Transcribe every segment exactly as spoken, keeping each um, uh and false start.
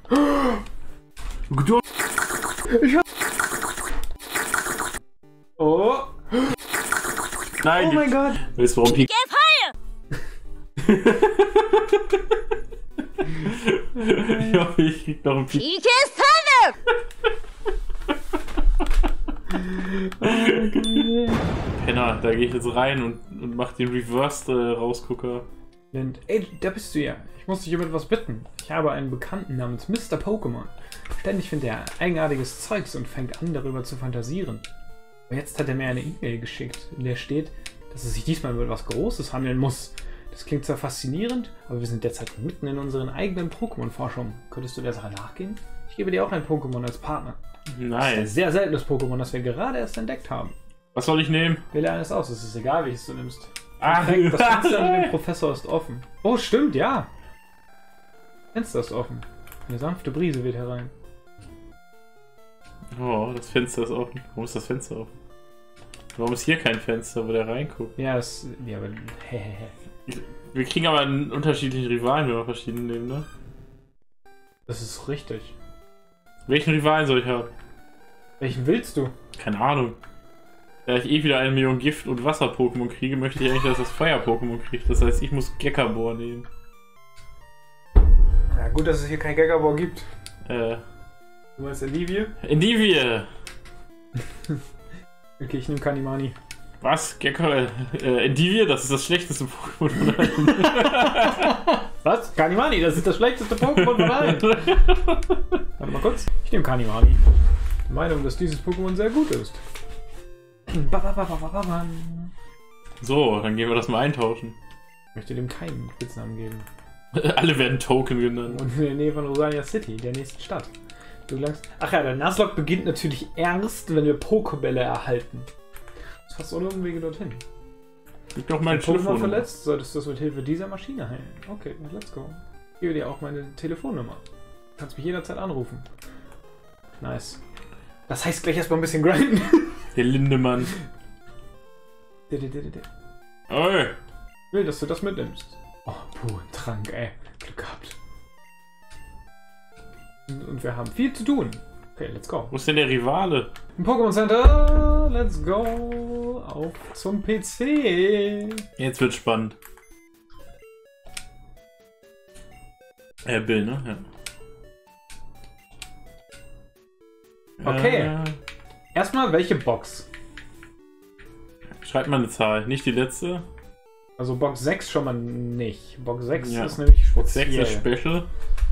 Ich hab... Oh. Nein. Oh mein Gott. Weißt du, warum Pikachu... Ich hoffe, ich krieg noch ein Pikachu. Penner, da gehe ich jetzt rein und, und mach den Reversed äh, Rausgucker. Ey, da bist du ja. Ich muss dich um etwas bitten. Ich habe einen Bekannten namens Mister Pokémon. Ständig findet er eigenartiges Zeugs und fängt an, darüber zu fantasieren. Aber jetzt hat er mir eine E-Mail geschickt, in der steht, dass es sich diesmal über etwas Großes handeln muss. Das klingt zwar faszinierend, aber wir sind derzeit mitten in unseren eigenen Pokémon-Forschungen. Könntest du der Sache nachgehen? Ich gebe dir auch ein Pokémon als Partner. Nein. Das ist ein sehr seltenes Pokémon, das wir gerade erst entdeckt haben. Was soll ich nehmen? Wähle eines aus, es ist egal, welches du nimmst. Ah, das Fenster mit dem Professor ist offen. Oh, stimmt, ja. Fenster ist offen. Eine sanfte Brise weht herein. Oh, das Fenster ist offen. Warum ist das Fenster offen? Warum ist hier kein Fenster, wo der reinguckt? Ja, das... Ja, aber... Hehehe. Wir kriegen aber einen unterschiedlichen Rivalen, wenn wir verschiedene nehmen, ne? Das ist richtig. Welchen Rivalen soll ich haben? Welchen willst du? Keine Ahnung. Da ich eh wieder eine Million Gift- und Wasser-Pokémon kriege, möchte ich eigentlich, dass das Feuer-Pokémon kriegt. Das heißt, ich muss Gekabor nehmen. Ja, gut, dass es hier kein Gekabor gibt. Äh. Du meinst Endivie? Endivie! Okay, ich nehme Kanimani. Was? Gecko? Äh, Endivie? Das ist das schlechteste Pokémon von allen. Was? Kanimani, das ist das schlechteste Pokémon von allen. Warte mal kurz. Ich nehme Kanimani. Die Meinung, dass dieses Pokémon sehr gut ist. So, dann gehen wir das mal eintauschen. Ich möchte dem keinen Spitznamen geben. Alle werden Token genannt. Und in der Nähe von Rosania City, der nächsten Stadt. Du langst. Ach ja, der Nuzlocke beginnt natürlich erst, wenn wir Pokébälle erhalten. Das ist fast ohne Umwege dorthin. Gib doch mein Pokémon Telefon. verletzt, solltest du das mit Hilfe dieser Maschine heilen. Okay, let's go. Ich gebe dir auch meine Telefonnummer. Du kannst mich jederzeit anrufen. Nice. Das heißt gleich erstmal ein bisschen grinden. Der Lindemann. Oi. Ich will, dass du das mitnimmst. Oh, puh, ein Trank, ey. Glück gehabt. Und wir haben viel zu tun. Okay, let's go. Wo ist denn der Rivale? Im Pokémon Center, let's go. Auf zum P C. Jetzt wird spannend. Äh, Bill, ne? Ja. Okay. Äh, Erstmal, welche Box? Schreibt mal eine Zahl, nicht die letzte. Also Box sechs schon mal nicht. Box sechs Ja. ist nämlich speziell. Box sechs ist Special.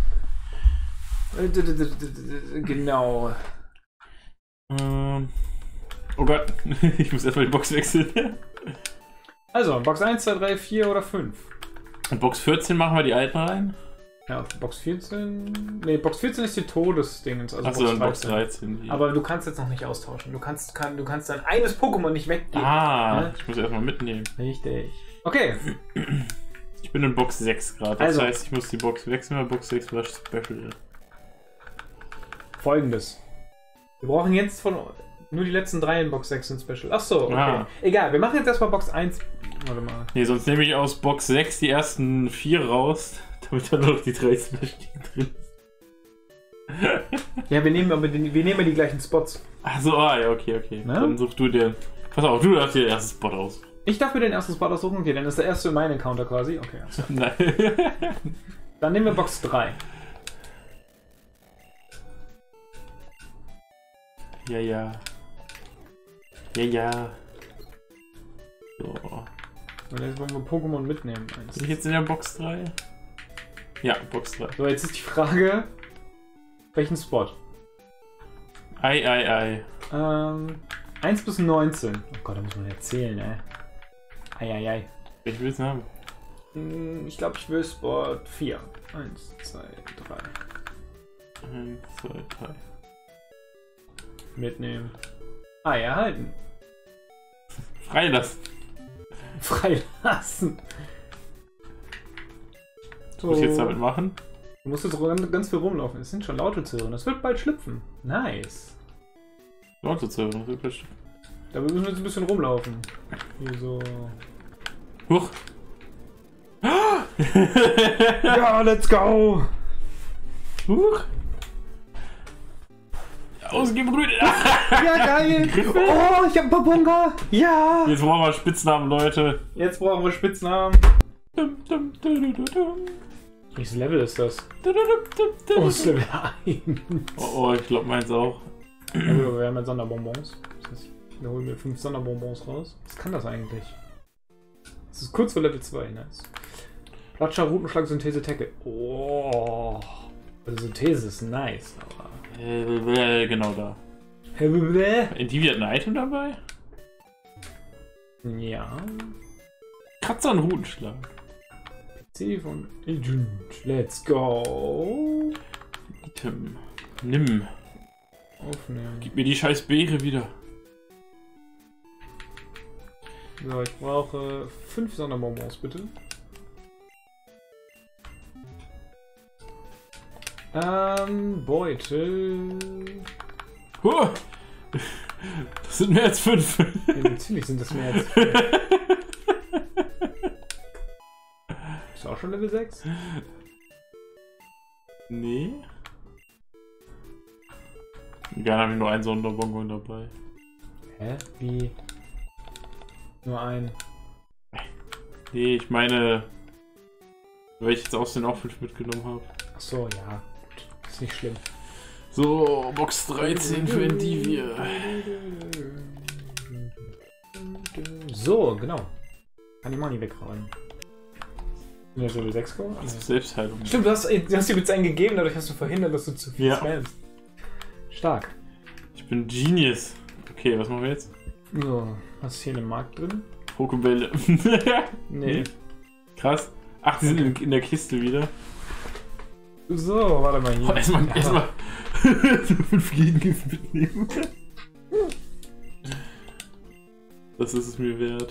Genau. Ähm. Oh Gott, ich muss erstmal die Box wechseln. Also, Box eins, zwei, drei, vier oder fünf. Und Box vierzehn machen wir die alten rein? Ja, Box vierzehn. Ne, Box vierzehn ist die Todesdingens. Also Achso, dann Box dreizehn. Die. Aber du kannst jetzt noch nicht austauschen. Du kannst, kann, du kannst dann eines Pokémon nicht weggeben. Ah, ne? ich muss erstmal mitnehmen. Richtig. Okay. Ich bin in Box sechs gerade. Das Also. heißt, ich muss die Box wechseln, weil Box sechs war Special. Folgendes. Wir brauchen jetzt von nur die letzten drei in Box sechs sind Special. Achso, okay. Ah. Egal, wir machen jetzt erstmal Box eins. Warte mal. Nee, sonst nehme ich aus Box sechs die ersten vier raus, damit dann noch die drei Special drin ist. Ja, wir nehmen aber den, wir nehmen die gleichen Spots. Achso, ah, ja, okay, okay. Na? Dann such du dir. Pass auf, du darfst dir den ersten Spot aus. Ich darf mir den ersten Spot aussuchen. Okay, dann ist der erste in meinem Encounter quasi. Okay, also. Nein. Dann nehmen wir Box drei. Ja, ja. Ja, ja. So. Und jetzt wollen wir Pokémon mitnehmen. Bin ich jetzt in der Box drei? Ja, Box drei. So, jetzt ist die Frage, welchen Spot? Ei, ei, ei. Ähm, eins bis neunzehn. Oh Gott, da muss man ja zählen, ey. Eieiei. Ich will es haben. Hm, Ich glaube, ich will Spot vier. eins, zwei, drei. eins, zwei, drei. Mitnehmen. Ei erhalten. Freilassen. Freilassen. So. Was muss ich jetzt damit machen? Du musst jetzt ganz, ganz viel rumlaufen. Es sind schon laute Zirren. Das wird bald schlüpfen. Nice. Leute zu hören. Da müssen wir jetzt ein bisschen rumlaufen. Hier so. Huch. Ja, let's go! Huch. Ausgebrütet. Ja, geil. Oh, ich hab Babunga. Ja. Jetzt brauchen wir Spitznamen, Leute. Jetzt brauchen wir Spitznamen. Welches Level ist das? Oh, das ist Level eins. Oh, oh, ich glaube meins auch. Ja, gut, wir haben jetzt Sonderbonbons. Das heißt, wir holen mir fünf Sonderbonbons raus. Was kann das eigentlich? Das ist kurz vor Level zwei, nice. Platscher, Rutenschlag, Synthese, Tackle. Oh. Also Synthese ist nice, aber... Äh, genau da. Die hat ein Item dabei? Ja. Kratzer und Rutenschlag. C von Agent. Let's go. Item. Nimm. Aufnehmen. Gib mir die scheiß Beere wieder. So, ich brauche fünf Sonderbonbons, bitte. Ähm, Beutel. Huh. Das sind mehr als fünf. Ja, natürlich sind das mehr als fünf. Ist auch schon Level sechs? Nee. Gerne habe ich nur einen Sonderbonbon dabei. Hä? Wie? Nur ein. Nee, ich meine, weil ich jetzt aus den auch fünf mitgenommen habe. Achso, ja. Gut. Ist nicht schlimm. So, Box dreizehn für Endivia. So, genau. Kann die Money wegräumen. Sind wir Level sechs geworden? Das ist Selbstheilung. Stimmt, du hast, du hast dir jetzt einen gegeben, dadurch hast du verhindert, dass du zu viel Ja. spammst. Stark. Ich bin Genius. Okay, was machen wir jetzt? So, hast du hier einen Markt drin? Pokebälle. Nee. Krass. Ach, die sind in, in der Kiste wieder. So, warte mal hier. Oh, erstmal Ja. erstmal fünf Gegengift mitnehmen. Das ist es mir wert.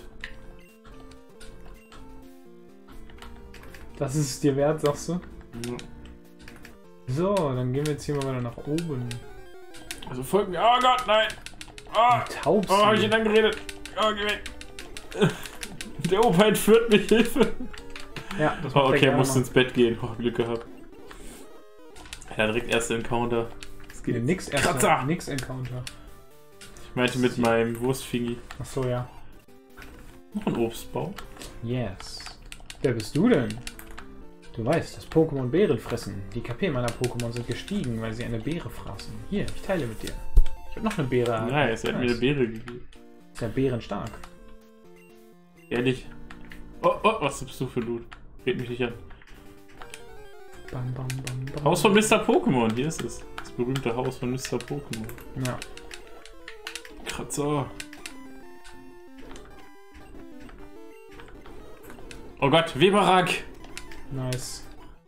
Das ist es dir wert, sagst du? Ja. So, dann gehen wir jetzt hier mal wieder nach oben. Also folgt mir. Oh Gott, nein! Oh, Taubsi. oh hab ich ihn angeredet? Oh, geh weg! Der Opa entführt mich, Hilfe! Ja, das Oh, macht er okay, gerne musst mal. ins Bett gehen. Oh, Glück gehabt. Ja, direkt erster Encounter. Das Nee, geht. nix Kratzer. erster, nix Encounter. Ich meinte mit meinem Wurstfingi. Achso, ja. Noch ein Obstbaum. Yes. Wer bist du denn? Du weißt, dass Pokémon Beeren fressen. Die K P meiner Pokémon sind gestiegen, weil sie eine Beere fraßen. Hier, ich teile mit dir. Ich hab noch eine Beere. Nice, er hat mir eine Beere gegeben. Ist ja bärenstark. Ehrlich. Oh, oh, was bist du für Loot? Red mich nicht an. Bam, bam, bam, bam. Haus von Mister Pokémon, hier ist es. Das berühmte Haus von Mister Pokémon. Ja. Kratzer. Oh Gott, Weberak! Nice.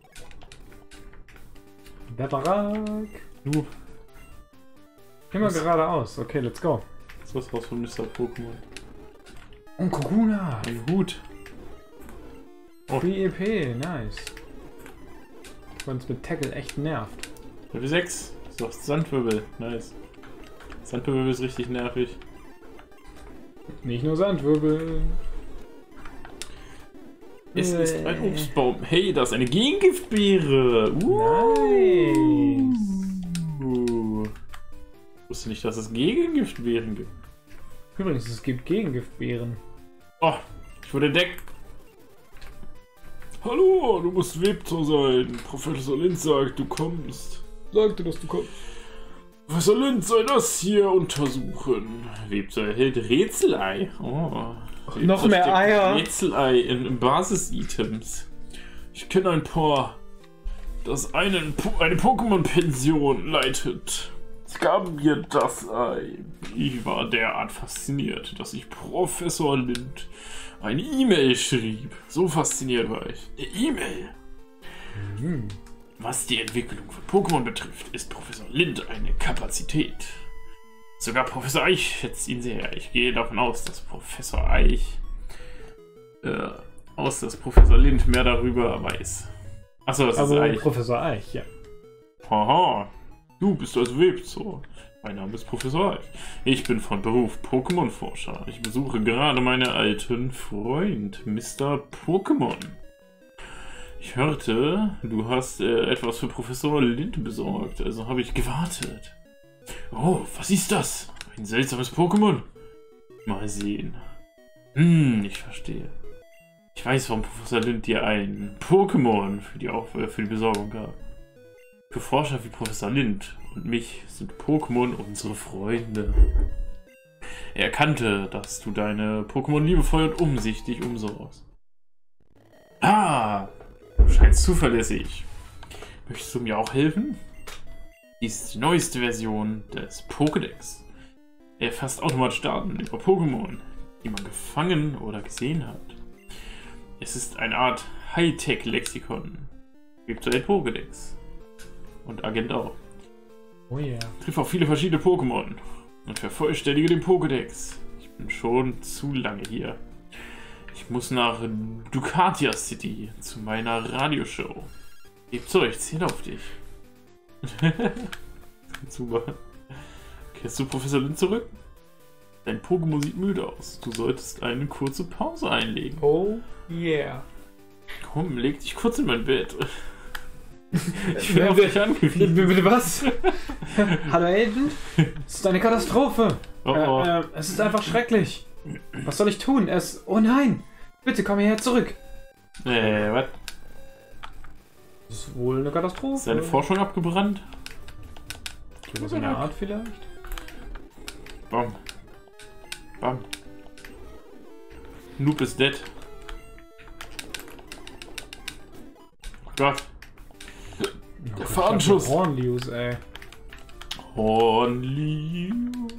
Beberak. Du. Geh mal Was? geradeaus. Okay, let's go. Das ist das Haus von Mister Pokémon. Und Kokuna. Ein Hut. Oh. Free E P, nice. Was uns mit Tackle echt nervt. Level sechs. So, Sandwirbel. Nice. Sandwirbel ist richtig nervig. Nicht nur Sandwirbel. Es Äh. ist ein Obstbaum. Hey, das ist eine Gegengiftbeere. Nice. Uh. Ich wusste nicht, dass es Gegengiftbeeren gibt. Übrigens, es gibt Gegengiftbeeren. Oh, ich wurde entdeckt. Hallo, du musst Webtor sein. Professor Lind sagt, du kommst. Sagte, dass du kommst. Professor Lind soll das hier untersuchen. Webtor erhält Rätselei. Oh. Webtor Noch mehr steckt Eier. Rätselei in, in Basis-Items. Ich kenne ein Paar, das einen, Po- eine Pokémon-Pension leitet. Es gab mir das Ei. Ich war derart fasziniert, dass ich Professor Lind eine E-Mail schrieb. So fasziniert war ich. Eine E-Mail. Hm. Was die Entwicklung von Pokémon betrifft, ist Professor Lind eine Kapazität. Sogar Professor Eich schätzt ihn sehr. Ich gehe davon aus, dass Professor Eich äh, aus, dass Professor Lind mehr darüber weiß. Achso, das Also ist Eich. Professor Eich, ja. Haha, du bist also Webzor. Mein Name ist Professor Eich. Ich bin von Beruf Pokémon-Forscher. Ich besuche gerade meinen alten Freund, Mister Pokémon. Ich hörte, du hast äh, etwas für Professor Lind besorgt, also habe ich gewartet. Oh, was ist das? Ein seltsames Pokémon. Mal sehen. Hm, ich verstehe. Ich weiß, warum Professor Lind dir ein Pokémon für die, Auf für die Besorgung gab. Für Forscher wie Professor Lind und mich sind Pokémon unsere Freunde. Er erkannte, dass du deine Pokémon liebevoll und umsichtig umsorgst. Ah, du scheinst zuverlässig. Möchtest du mir auch helfen? Dies ist die neueste Version des Pokédex. Er erfasst automatisch Daten über Pokémon, die man gefangen oder gesehen hat. Es ist eine Art Hightech-Lexikon. Virtuell Pokédex. Und Agent auch. Oh yeah. Triff auf viele verschiedene Pokémon und vervollständige den Pokédex. Ich bin schon zu lange hier. Ich muss nach Ducatia City zu meiner Radioshow. Gebt Zeug, zähl auf dich. Super. Kehrst du Professor Lind zurück? Dein Pokémon sieht müde aus. Du solltest eine kurze Pause einlegen. Oh yeah. Komm, leg dich kurz in mein Bett. Ich bin auf dich angewiesen. Bitte was? Hallo Aiden? Es ist eine Katastrophe. Oh, oh. Äh, äh, es ist einfach schrecklich. Was soll ich tun? Es... Oh nein! Bitte komm hierher zurück. Äh, was? Das ist wohl eine Katastrophe. Ist deine Forschung abgebrannt? So eine Art vielleicht? Bam. Bam. Noob is dead. Oh Gott. Der Fahnschuss. Hornlius, ey. Hornlius.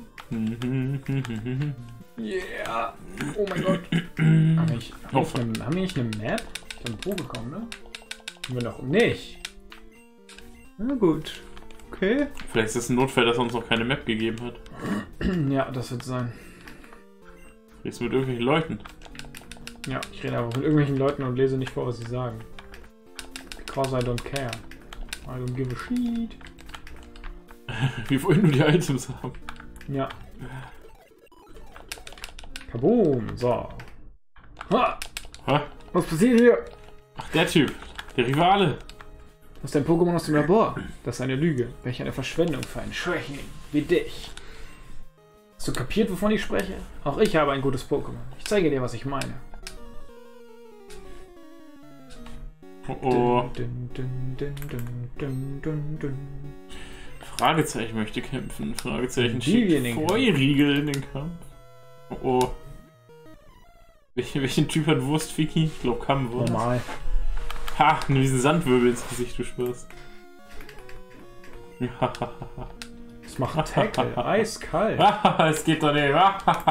Yeah. Oh mein Gott. Haben wir nicht, haben wir nicht, eine, haben wir nicht eine Map? Ich bin Pro gekommen, ne? Haben wir noch nicht. Na gut. Okay. Vielleicht ist es ein Notfall, dass er uns noch keine Map gegeben hat. Ja, das wird sein. Redest du mit irgendwelchen Leuten? Ja, ich rede einfach mit irgendwelchen Leuten und lese nicht vor, was sie sagen. Because I don't care. I don't give a shit. Wir wollen nur die Items haben. Ja. Kaboom, so. Ha! Ha? Was passiert hier? Ach, der Typ. Der Rivale. Das ist ein Pokémon aus dem Labor. Das ist eine Lüge. Welch eine Verschwendung für einen Schwächling wie dich. Hast du kapiert, wovon ich spreche? Auch ich habe ein gutes Pokémon. Ich zeige dir, was ich meine. Oh oh. Dun, dun, dun, dun, dun, dun, dun. Fragezeichen möchte kämpfen. Fragezeichen Diejenigen. schickt Feuerriegel in den Kampf. Oh oh. Welchen, welchen Typ hat Wurstfiki? Ich glaube Kammwurst. Normal. Ha, nur diesen Sandwirbel ins Gesicht, du Spaß. Das macht Tackle. Eiskalt. Es geht doch nicht.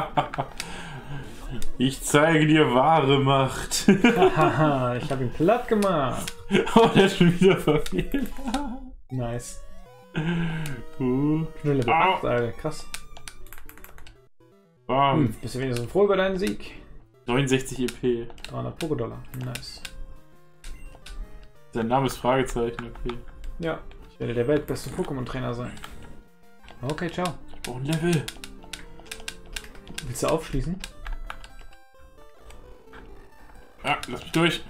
Ich zeige dir wahre Macht. Haha, ich habe ihn platt gemacht. Oh, der ist schon wieder verfehlt. Nice. Uh. Ich bin Level acht, Alter. Krass. Bam. Hm, bist du wenigstens froh über deinen Sieg? neunundsechzig E P. dreihundert Pokédollar. Nice. Sein Name ist Fragezeichen, okay. Ja, ich werde der weltbeste Pokémon-Trainer sein. Okay, ciao. Ich brauche ein Level. Willst du aufschließen? Ah, lass mich durch.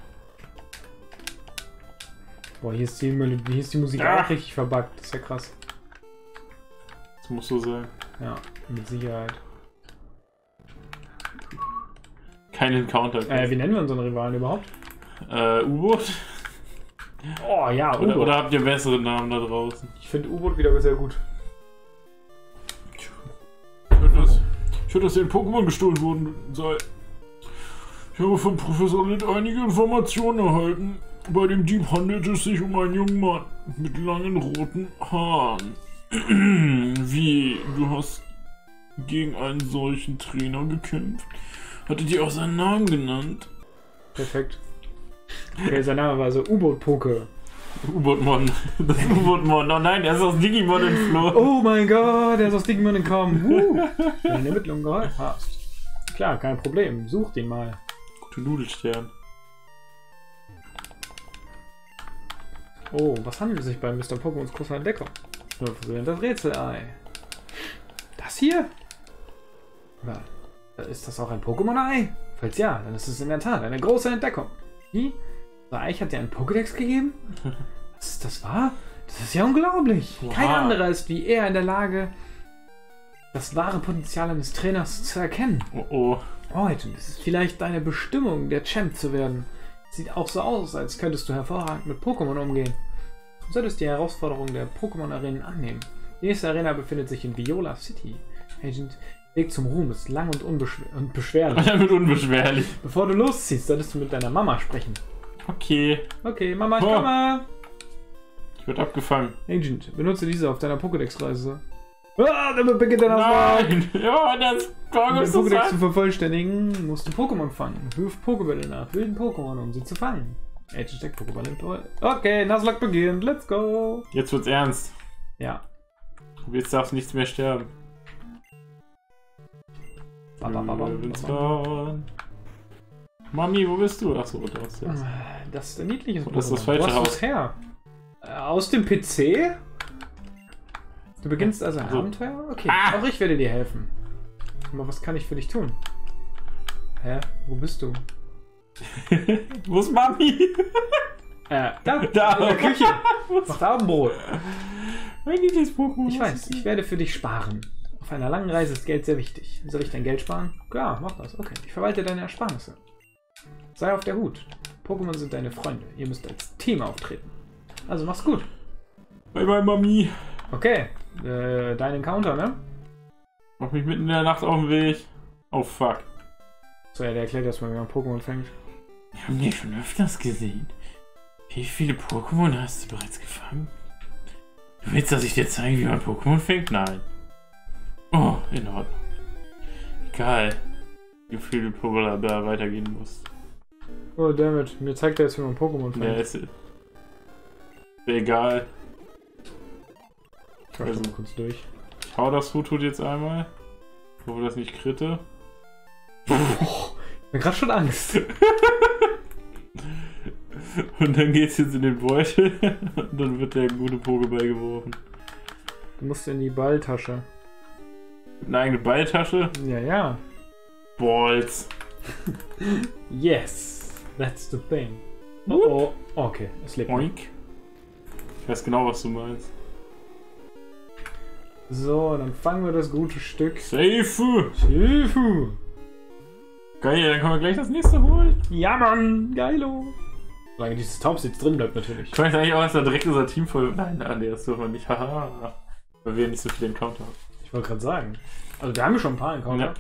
Boah, hier ist die, hier ist die Musik Ah. auch richtig verbuggt. Das ist ja krass. Das muss so sein. Ja, mit Sicherheit. Kein Encounter. Äh, wie nennen wir unseren Rivalen überhaupt? Äh, U-Boot? Oh ja, Oder, U-Boot. oder habt ihr bessere Namen da draußen? Ich finde U-Boot wieder sehr gut. Schön, dass, schön, dass den Pokémon gestohlen worden sei. Ich habe von Professor Lind einige Informationen erhalten. Bei dem Dieb handelt es sich um einen jungen Mann mit langen roten Haaren. Wie, du hast gegen einen solchen Trainer gekämpft? Hatte dir auch seinen Namen genannt? Perfekt. Okay, sein Name war also U-Boot-Poke. U-Boot-Mon. Das U-Boot-Mon. Oh nein, er ist aus Digimon entflohen. Oh mein Gott, der ist aus Digimon entkommen. Uh, deine Ermittlung geholfen hast. Klar, kein Problem. Such den mal. Gute Nudelstern. Oh, was handelt es sich bei Mister Pokémons großer Entdeckung? Schnurrversuchen das Rätselei. Das hier? Oder ist das auch ein Pokémon-Ei? Falls ja, dann ist es in der Tat eine große Entdeckung. Wie? Der Eich hat dir einen Pokédex gegeben? Was ist das wahr? Das Das ist ja unglaublich. Wow. Kein anderer ist wie er in der Lage, das wahre Potenzial eines Trainers zu erkennen. Oh oh. Heute ist es vielleicht deine Bestimmung, der Champ zu werden. Sieht auch so aus, als könntest du hervorragend mit Pokémon umgehen. Du solltest die Herausforderung der Pokémon-Arenen annehmen. Die nächste Arena befindet sich in Viola City. Agent, Weg zum Ruhm ist lang und, unbeschwer und beschwerlich. Damit unbeschwerlich. Bevor du losziehst, solltest du mit deiner Mama sprechen. Okay. Okay, Mama, ich Oh. komme. Ich werde abgefangen. Agent, benutze diese auf deiner Pokédex-Reise. Ah, damit beginnt dein Auswahl. Nein! Ja, das Um Pokémon den ist so Pokédex zu sein. vervollständigen, musst du Pokémon fangen. Wirf Pokébälle nach wilden Pokémon, um sie zu fangen. Agent steckt Pokéball im Tor. Okay, Nuzlocke beginnt. Let's go. Jetzt wird's ernst. Ja. Jetzt darfst nichts mehr sterben. Ba, ba, ba, ba, ba, ba. Löwenzahn. Mami, wo bist du? Achso, da hast du jetzt. Das ist ein niedliches Oh, das ist das Pokémon. falsche Wo hast Haus. du's her? Äh, aus dem P C? Du beginnst also ein Also- Abenteuer? Okay, Ah! auch ich werde dir helfen. Aber was kann ich für dich tun? Hä? Wo bist du? Wo ist Mami? Äh, da, Da. in der Küche. Macht Abendbrot. Mein niedliches Pokémon. Ich weiß, ich werde für dich sparen. Auf einer langen Reise ist Geld sehr wichtig. Soll ich dein Geld sparen? Klar, mach das. Okay, ich verwalte deine Ersparnisse. Sei auf der Hut. Pokémon sind deine Freunde. Ihr müsst als Team auftreten. Also mach's gut. Bye bye, Mami. Okay, äh, dein Encounter, ne? Mach mich mitten in der Nacht auf den Weg. Oh fuck. So, ja, der erklärt erstmal, wie man Pokémon fängt. Wir haben dich schon öfters gesehen. Wie viele Pokémon hast du bereits gefangen? Du willst, dass ich dir zeige, wie man Pokémon fängt? Nein. Oh, in Ordnung. Egal, wie viel du Pokémon da weitergehen musst. Oh, dammit. Mir zeigt er jetzt, wie man Pokémon Ja, fängt. ist ist egal. Ich mach das mal kurz durch. Ich hau das Hut jetzt einmal. Ich hoffe, das nicht kritte. Ich hab grad schon Angst. Und dann geht's jetzt in den Beutel. Und dann wird der gute Pokéball geworfen. Du musst in die Balltasche. Eine eigene Balltasche. Ja, ja. Balls. Yes. That's the thing. Oh, oh. Okay, es lebt. Oink. Ich weiß genau, was du meinst. So, dann fangen wir das gute Stück. Safe! Hilfe! Geil, dann können wir gleich das nächste holen. Ja, Mann! Geilo! Solange dieses Taubsitz drin bleibt, natürlich. Ich weiß eigentlich auch, dass da direkt unser Team voll. Nein, nein, das dürfen wir nicht. Haha. Weil wir nicht so viele Encounter haben. Ich wollte gerade sagen. Also, wir haben ja schon ein paar Encounter.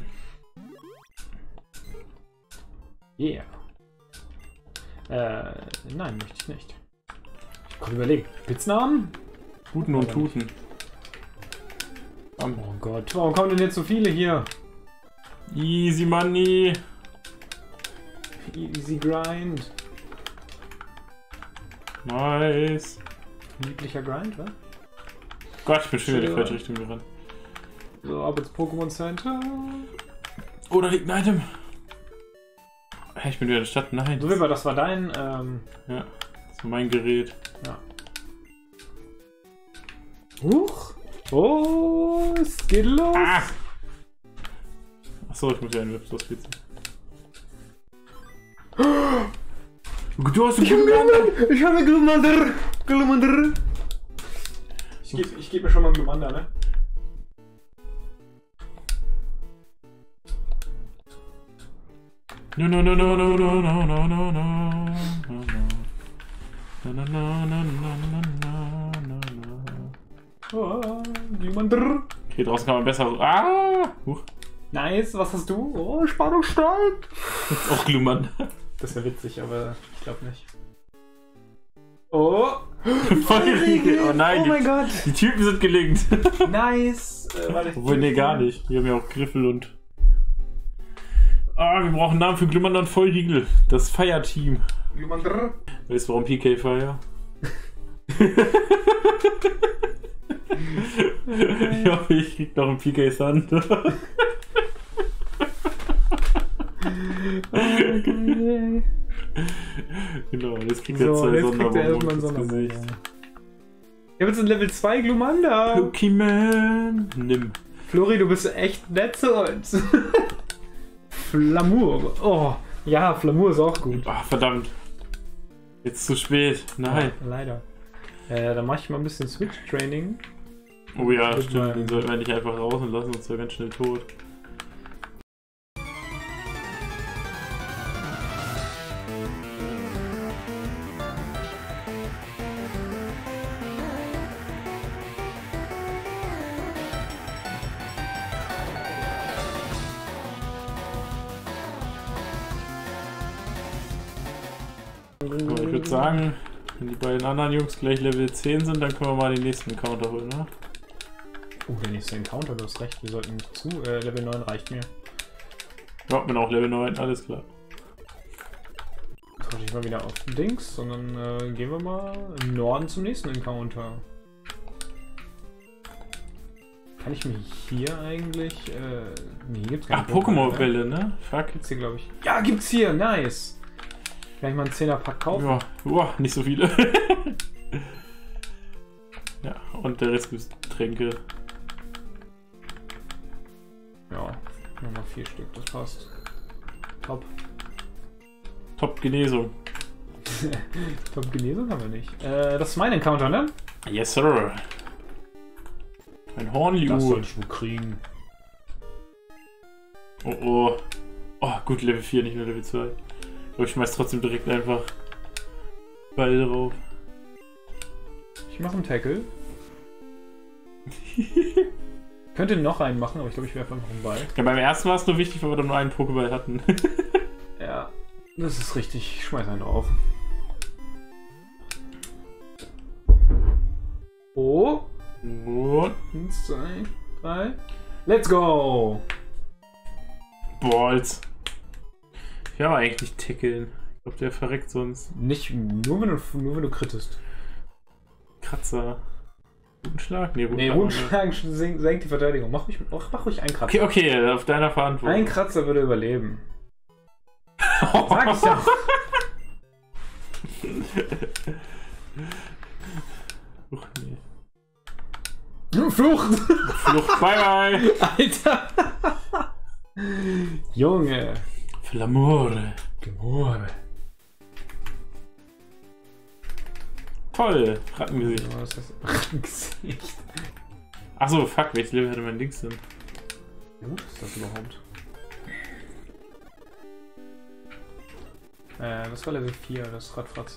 Ja. Yeah. Äh, nein, möchte ich nicht. Ich kann überlegen. Spitznamen? Tuten und Tuten. Bam. Oh Gott, warum kommen denn jetzt so viele hier? Easy Money. Easy Grind. Nice. Lieblicher Grind, wa? Gott, ich bin schon wieder in die Ja. falsche Richtung gerannt. So, ab ins Pokémon Center. Oh, da liegt ein Item. Hey, ich bin wieder in der Stadt. Nein. So, Wilber, das war dein, ähm... Ja, das war mein Gerät. Ja. Huch! Oh, es geht los! Ah! Achso, ich muss ja einen Webs ausspielen. Du hast einen Glumanda! Ich habe Glumanda! Glumanda! Ich gebe ich geb mir schon mal Glumanda, ne? No, no, no, no, no, no, no, no, no, no, no, no. No, no, no, no, no, no, no, no. Oh, Glumanda! Hier draußen kann man besser. Ah! Huch. Nice, was hast du? Oh, Spannung steigt! Ist auch Glummern. Das wäre witzig, aber ich glaube nicht. Oh! Feuerriegel. Oh nein, Oh mein die, Gott! die Typen sind gelingt. Nice! Äh, warte, Obwohl, nee, gar nicht. Die haben ja auch Griffel und. Ah, wir brauchen einen Namen für Glummer und Vollriegel. Das Fire-Team. Glumanda! Weißt du, warum P K Fire? Ich hoffe, ich krieg noch einen P K Sand. Genau, jetzt kriegt er So, zwei jetzt kriegt er erstmal Sonderbonbons einen ins Sonderbonbon. Gesicht. Ich habe jetzt ein Level zwei Glumanda! Pokémon, nimm. Flori, du bist echt nett zu uns. Flamour. Oh, ja, Flamour ist auch gut. Ah, verdammt. Jetzt zu spät. Nein. Ja, leider. Äh, dann mache ich mal ein bisschen Switch-Training. Oh ja, Mit stimmt. meinem- Den sollten wir nicht einfach raus und lassen uns ja ganz schnell tot. Aber ich würde sagen, wenn die beiden anderen Jungs gleich Level zehn sind, dann können wir mal den nächsten Encounter holen, ne? Oh, der nächste Encounter, du hast recht, wir sollten nicht zu. Äh, Level neun reicht mir. Ja, bin auch Level neun, alles klar. Tausche ich mal wieder auf Dings, sondern äh, gehen wir mal im Norden zum nächsten Encounter. Kann ich mich hier eigentlich. Äh, nee, gibt's keine Ach, Pokémon-Bälle, ne? Fuck. Gibt's hier, glaube ich. Ja, gibt's hier, nice! Kann ich mal einen Zehner-Pack kaufen? Ja, uah, nicht so viele. Ja, und der Rest ist Tränke. Ja, nochmal vier Stück, das passt. Top. Top Genesung. Top Genesung haben wir nicht. Äh, das ist mein Encounter, ne? Yes, sir. Ein Das Hornju. soll ich wohl kriegen. Oh oh. Oh, gut, Level vier, nicht nur Level zwei. Aber ich schmeiß trotzdem direkt einfach Ball drauf. Ich mache einen Tackle. Könnte noch einen machen, aber ich glaube, ich werfe einfach einen Ball. Ja, beim ersten war es nur wichtig, weil wir dann nur einen Pokéball hatten. Ja, das ist richtig. Ich schmeiß einen drauf. Oh. Und Eins, zwei, drei. Let's go! Balls. Ich will aber eigentlich nicht tackeln. Ich glaube, der verreckt sonst. Nicht nur, wenn du, nur wenn du krittest. Kratzer. Rutenschlag? Nee, Nee, Rundschlag senkt, senkt die Verteidigung. Mach ruhig, mach, mach ruhig einen Kratzer. Okay, okay, auf deiner Verantwortung. Ein Kratzer würde überleben. Sag ich doch. Uch, nee. Flucht! Flucht, bye bye! Alter! Junge! Für l'amore. Gemore. Toll! Rattengesicht. Was ist das? Gesicht. Achso, fuck, welches Level hatte mein Dings denn? Wie gut ist das überhaupt? Äh, das war Level vier, das Radfratz.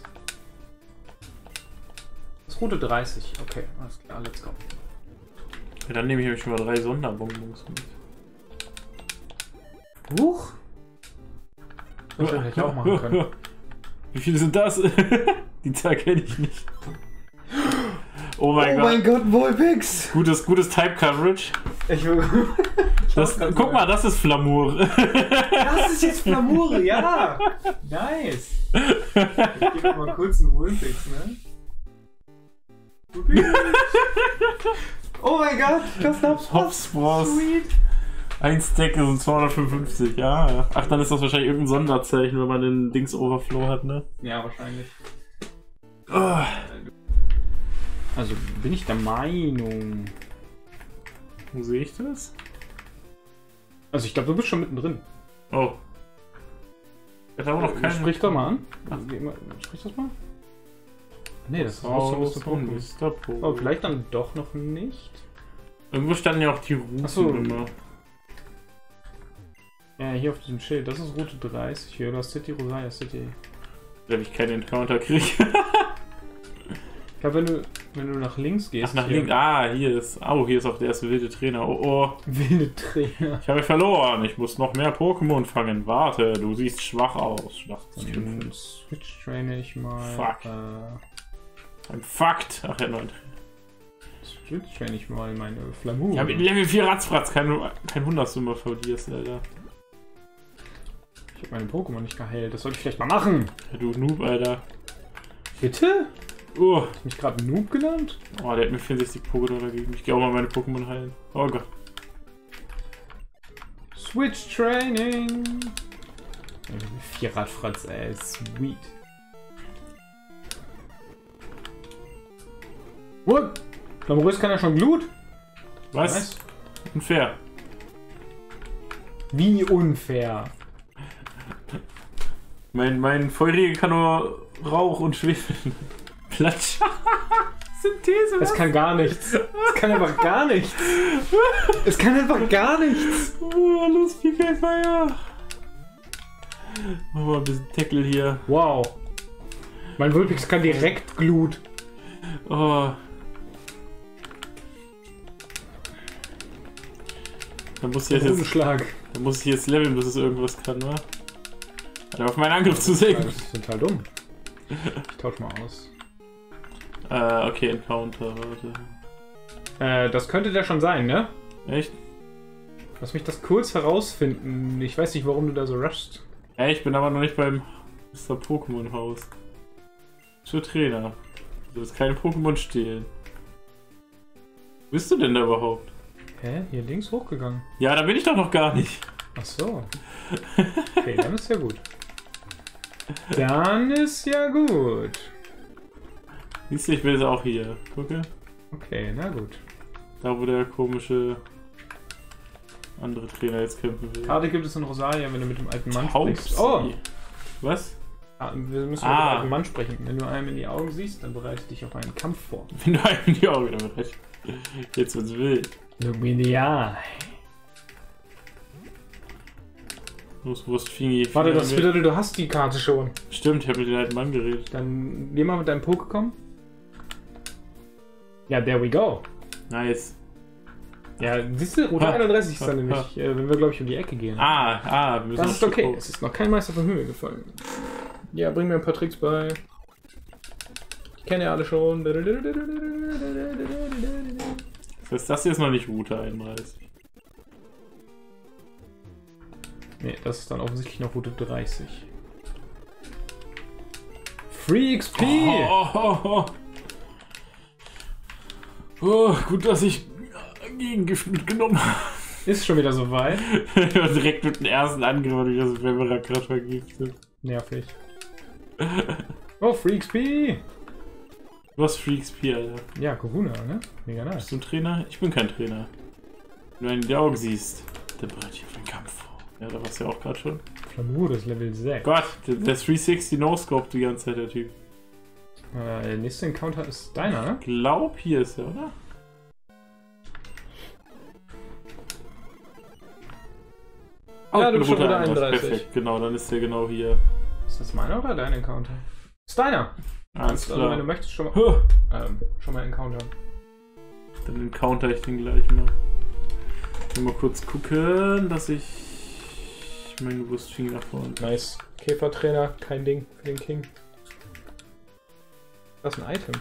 Das ist Route dreißig. Okay, alles klar, let's go. Ja, dann nehme ich nämlich schon mal drei Sonderbonbons mit. Huch! Das hätte ich auch machen können. Wie viele sind das? Die Zahl kenne ich nicht. Oh mein oh Gott. mein Gott, Vulpix! Gutes, gutes Type Coverage. Ich will. Das, guck mal, das ist Flamour. Das ist jetzt Flamure, ja! Nice! Ich gebe mal kurz einen Vulpix, ne? Oh mein Gott, das Hops Hopspross. Sweet! Ein Stack sind zweihundertfünfundfünfzig, ja. Ach, dann ist das wahrscheinlich irgendein Sonderzeichen, wenn man den Dings Overflow hat, ne? Ja, wahrscheinlich. Oh. Also bin ich der Meinung. Wo sehe ich das? Also ich glaube, du bist schon mittendrin. Oh. Ich habe noch Äh, keinen. Sprich doch mal an. Ach. Geh mal- Sprich das mal. Nee, das ist Aus auch so von Pokémon. Mister Po. Aber vielleicht dann doch noch nicht. Irgendwo standen ja auch die Routen Ach so. immer. Ja, hier auf diesem Schild. Das ist Route dreißig. Hier, oder City, Rosalia City. Wenn ich keinen Encounter kriege. Ich glaube, wenn du, wenn du nach links gehst. Ach, nach hier- links. Ah, hier ist. Oh, hier ist auch der erste wilde Trainer. Oh, oh. Wilde Trainer. Ich habe verloren. Ich muss noch mehr Pokémon fangen. Warte, du siehst schwach aus. Schlacht Dann switch traine ich mal. Fuck. Äh, Ein Fakt. Ach, er hat neun. switch traine ich mal meine Flamur. Ich habe in Level vier Ratzfratz. Kein, kein Wunder, dass du immer verlierst, Alter. Ich habe meine Pokémon nicht geheilt. Das sollte ich vielleicht mal machen. Ja, du Noob, Alter. Bitte? Oh. Hast du mich gerade Noob genannt? Oh, der hat mir vierundsechzig Pokédollar gegeben. Ich gehe auch mal meine Pokémon heilen. Oh Gott. Switch Training. Vier Radfratz, ey. Sweet. What? Flamurös kann ja schon Glut? Was? Nice. Unfair. Wie unfair. Mein, mein Feurige kann nur Rauch und Schwefel. Platsch. Synthese, was? Es kann gar nichts. Es kann einfach gar nichts. Es kann einfach gar nichts. Oh, los, P K Fire. Machen wir ein bisschen Tackle hier. Wow. Mein Vulpix kann direkt Glut. Oh. Da muss ich jetzt, Umschlag. da muss ich jetzt leveln, bis es irgendwas kann, wa? Hat er auf meinen Angriff zu senken. Das ist total dumm. Ich tausch mal aus. Äh, okay, Encounter, warte. Äh, das könnte der schon sein, ne? Echt? Lass mich das kurz herausfinden. Ich weiß nicht, warum du da so rushst. Ja, ich bin aber noch nicht beim Mister Pokémon Haus. Für Trainer. Du willst keine Pokémon stehlen. Wo bist du denn da überhaupt? Hä? Hier links hochgegangen. Ja, da bin ich doch noch gar nicht. Ach so. Okay, dann ist ja gut. Dann ist ja gut. Siehst du, ich bin jetzt auch hier. Gucke. Okay, na gut. Da, wo der komische andere Trainer jetzt kämpfen will. Karte gibt es in Rosalia, wenn du mit dem alten Mann Taubsi. sprichst. Oh! Was? Ah, wir müssen Ah. mit dem alten Mann sprechen. Wenn du einem in die Augen siehst, dann bereite dich auf einen Kampf vor. Wenn du einem in die Augen damit recht. Jetzt wird's wild. Look me in the eye. Los, Wurstfingi. Warte, das bedeutet, du hast die Karte schon. Stimmt, ich habe mit dem alten Mann geredet. Dann geh mal mit deinem Pokémon. Ja, there we go. Nice. Ja, siehst du, Route Ha. einunddreißig ist dann Ha. nämlich, äh, wenn wir, glaube ich, um die Ecke gehen. Ah, ah, wir müssen Das auf ist die okay, Pause. es ist noch kein Meister vom Himmel gefallen. Ja, bring mir ein paar Tricks bei. Ich kenne ja alle schon. Das heißt, das hier ist noch nicht Route einunddreißig. Ne, das ist dann offensichtlich noch Route dreißig. Free X P! Oh, oh, oh. Oh, gut, dass ich Gegengift mitgenommen habe. Ist schon wieder so weit. Direkt mit dem ersten Angriff habe ich das Weberer gerade vergiftet. Nervig. Oh, Free X P! Du hast Free X P, Alter. Ja, Kohuna, ne? Mega nice. Bist du ein Trainer? Ich bin kein Trainer. Wenn du einen in die Augen siehst, dann bereite ich auf einen Kampf vor. Ja, da warst du ja auch gerade schon. Flamurus Level sechs. Gott, der, der dreihundertsechzig No-Scope die ganze Zeit, der Typ. Äh, der nächste Encounter ist deiner, ne? Ich glaub, hier ist er, oder? Ja, du bist schon Route Route einunddreißig. einunddreißig. Perfekt, genau, dann ist der genau hier. Ist das meiner oder dein Encounter? Ist deiner! Alles Kannst du, also, wenn du klar. möchtest, schon mal, Huh. ähm, schon mal Encounter. Dann encounter ich den gleich mal. Ich will mal kurz gucken, dass ich mein Wurstfinger nach vorne. Nice. Käfertrainer, kein Ding für den King. Das ist ein Item.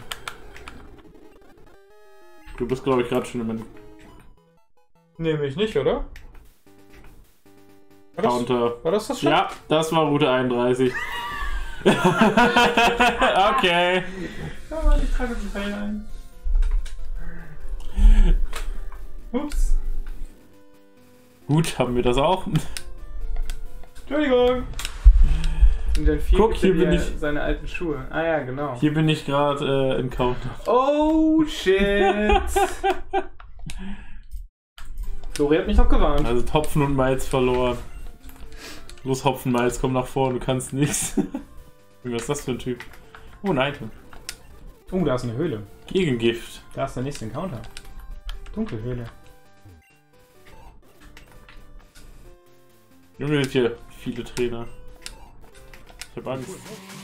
Du bist, glaube ich, gerade schon in meinem Nehme ich nicht, oder? War das, Counter. war das das schon? Ja, das war Route einunddreißig. Okay. Ja, warte, ich trage den Pfeil ein. Ups. Gut, haben wir das auch. Entschuldigung. Und dann vier Guck, gibt hier er bin dir ich. seine alten Schuhe. Ah ja, genau. Hier bin ich gerade äh, encounter. Oh shit. Flori hat mich noch gewarnt. Also Hopfen und Malz verloren. Los, Hopfen, Malz, komm nach vorne, du kannst nichts. Was ist das für ein Typ? Oh, ein Item. Oh, da ist eine Höhle. Gegengift. Da ist der nächste Encounter. Dunkelhöhle. Junge, sind hier viele Trainer. Ich hab Angst.